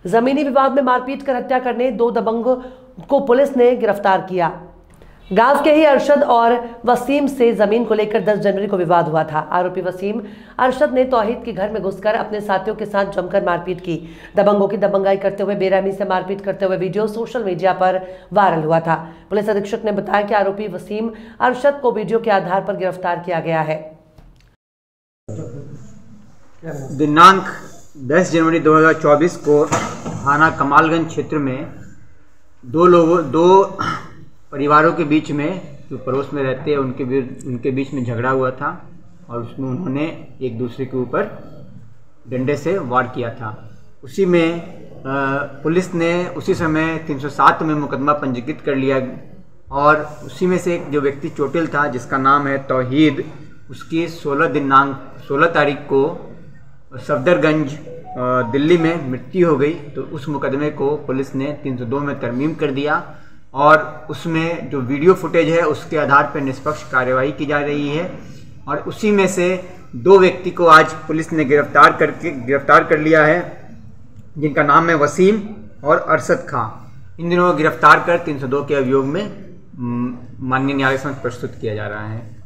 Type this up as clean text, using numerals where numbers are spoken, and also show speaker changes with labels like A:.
A: जमीनी विवाद में मारपीट कर हत्या करने 2 दबंगों को पुलिस ने गिरफ्तार किया। गांव के ही अरशद और वसीम से जमीन को लेकर 10 जनवरी को विवाद हुआ था। आरोपी वसीम अरशद ने तौहीद के घर में घुसकर अपने साथियों के साथ जमकर मारपीट की। दबंगों की दबंगाई करते हुए बेरहमी से मारपीट करते हुए वीडियो सोशल मीडिया पर वायरल हुआ था। पुलिस अधीक्षक ने बताया कि आरोपी वसीम अरशद को वीडियो के आधार पर गिरफ्तार किया गया है।
B: दिनांक 10 जनवरी 2024 को थाना कमालगंज क्षेत्र में दो परिवारों के बीच में, जो पड़ोस में रहते हैं, उनके बीच में झगड़ा हुआ था और उसमें उन्होंने एक दूसरे के ऊपर डंडे से वार किया था। उसी में पुलिस ने उसी समय 307 में मुकदमा पंजीकृत कर लिया और उसी में से एक जो व्यक्ति चोटिल था, जिसका नाम है तौहीद, उसकी 16 तारीख को सफदरगंज दिल्ली में मृत्यु हो गई। तो उस मुकदमे को पुलिस ने 302 में तरमीम कर दिया और उसमें जो वीडियो फुटेज है उसके आधार पर निष्पक्ष कार्यवाही की जा रही है। और उसी में से 2 व्यक्ति को आज पुलिस ने गिरफ्तार कर लिया है, जिनका नाम है वसीम और अरशद खां। इन दिनों गिरफ्तार कर 302 के अभियोग में माननीय न्यायालय समक्ष प्रस्तुत किया जा रहा है।